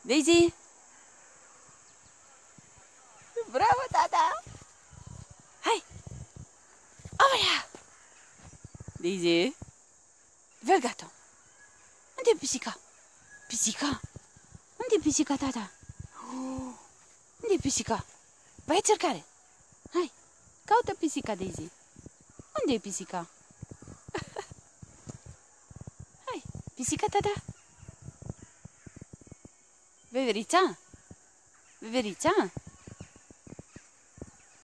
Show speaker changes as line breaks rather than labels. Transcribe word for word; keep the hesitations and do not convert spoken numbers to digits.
Daisy! Bravo, tata! Hai! Olea! Daisy! Vergato! Unde e pisica? Pisica? Unde e pisica, tata? Unde e pisica? Vai cercare! Hai! Caută pisica, Daisy! Unde e pisica? Hai! Pisica, tata! Veverița? Veverița?